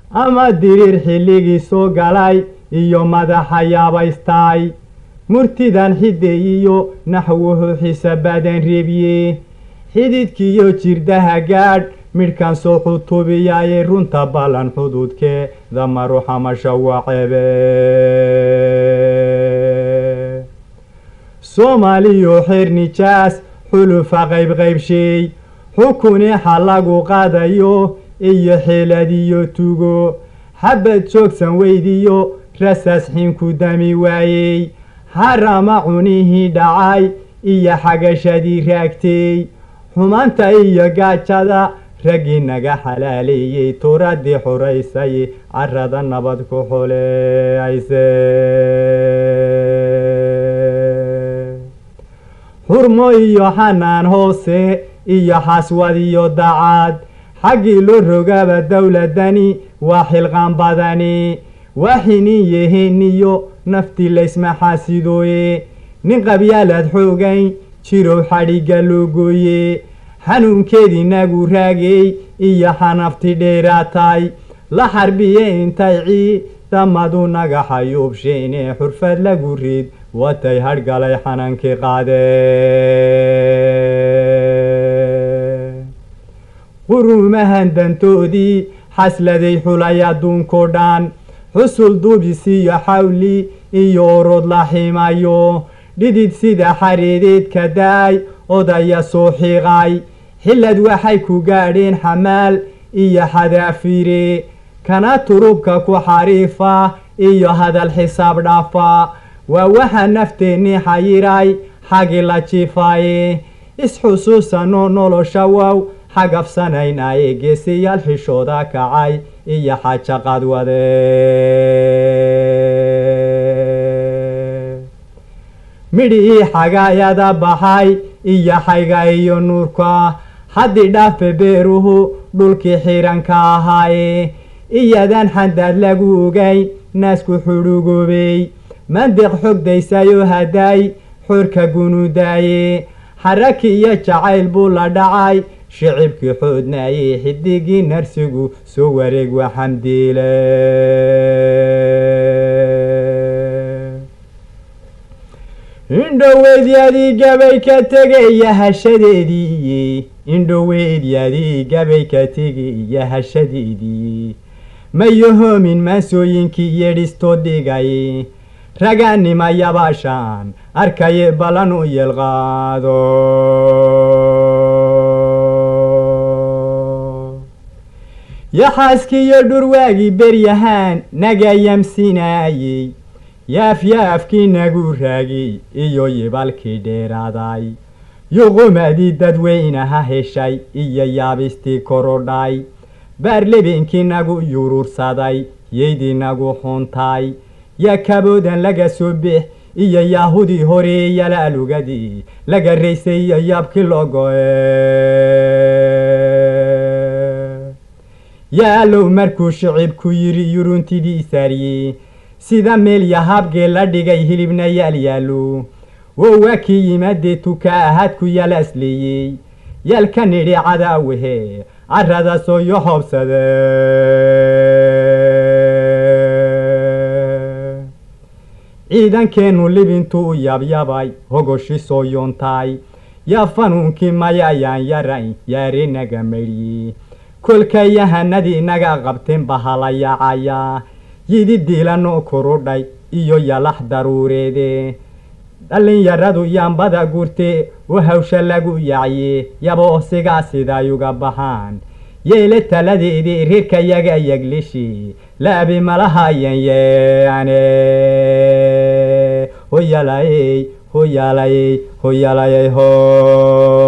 ama diriir xilligii soo galay iyo madaxa yaabaystay murtidan xidday iyo naxwuhu xisabaadan reebiye xididkiiyo jirdaha gaadh midhkan soo xutubiyaaye runta ballan xuduudkeeda maruxa mashawaceebe soomaaliyo xeer nijaas xulufa qaybqaybshay xukuni xalagu qaadayo iyo xeeladiyo tugo xabad joogsan weydiyo rasaas xinku dami waayey harama cunihii dhacay iyo xagashadii raagtay xumaanta iyo gaajada raggii naga xalaaleeyey turadii xoraysay carrada nabad ku xuleyse xurmo iyo xanaan hoose iyo xaswad iyo dacaad xaggii loo rogaba dowladani waa xilqaan badani waa xinin yeheniyo naftii laysma xaasidooye nin qabyaalaad xoogayn jirow xadhigga loo gooye xanuunkeedii nagu raagay iyo xanafti dheeraatay la xarbiye intay ciidamadu naga xayuubsheene xurfad lagu riid watay hadhgalay xanankii qaadee quruumahan dantoodii xasladay xulay adduunko dhan xusul duubis iyo xawli iyo orod la ximayo dhidid sida xareedeedka daay odaya soo xiiqay xillad waxay ku gaadheen xamaal iyo xadaafiire kana turubka ku xariifa iyo hadal xisaab dhaafa waa waxa nafteennii xayiray xagi la jiifaaye isxusuusanoo nolosha wow xagabsanaynaye geesiyaal xishooda kacay iyo xaja qadwade midhii xagaayada baxay iyo xayga iyo nuurka haddii dhaafe beeruhu dhulkii xiranka ahaaye iyadan xandaad lagu ogay naasku xudhugoobey mandiq xogdaysayo haday xorka gunudaaye xaraki iyo jacayl buu la dhacay shicibkii xoodnaaye xidigii narsigu soo wareeg waa xamdiile indhoweedyadii gabay ka tegaya hashadeedii indhoweedyadii gabay ka tegaya hashadeedii mayahoomin maansooyinkii yeedhistoo dhigay raganima yabaashaan arkaye ballan u yeelqaado yaxaaskiiyo dhurwaagii beryahaan naga yamsinaayey yaafyaafkii nagu raagay iyo yibalkii dheeraaday yuqumadii dadweynaha heshay iyo yaabistii korodhay baarlebinkii nagu yurursaday yeydii nagu xuntay yaa kaboodan laga soo bix iyo yaahudii horeeya laalugadii laga raysay iyo yaabkii loo go'e yaalow markuu shicibku yiri yuruntidii saariyey sida meel yahabgee la dhigay hilibna yaalyaalo wowaa kii yimaadee tuka ahaad ku yaal asleeyey yaalka nidhi cadaawehe carrada soo yo hoobsade ciidankeennu libintuu yabyabay hogoshi soo yoontay yaa fanuunkii mayayaan yarayn yaare naga medhyi kolka yahanadii naga qabteen bahala yacaya yidi diilanoo korudhay iyo yalax daruureede dhallinyaradu yaanbada gurte oo hawsha lagu yacye yaboo sigaa sidayuga baxaan yeele taladeedii reerka yaga yaglishi laabi malahayan yeane hoyalayey hoyalayey hoyalayey ho